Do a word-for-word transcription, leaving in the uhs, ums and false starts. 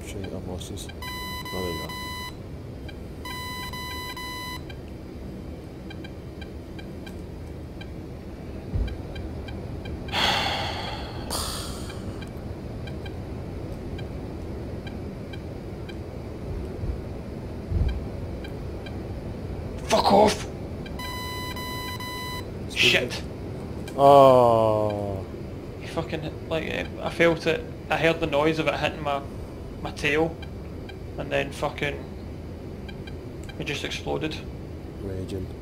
shit, I've lost this. Oh, there you go. Fuck off! Shit! Oh. He fucking, like, I felt it, I heard the noise of it hitting my, my tail, and then fucking, it just exploded. Raging.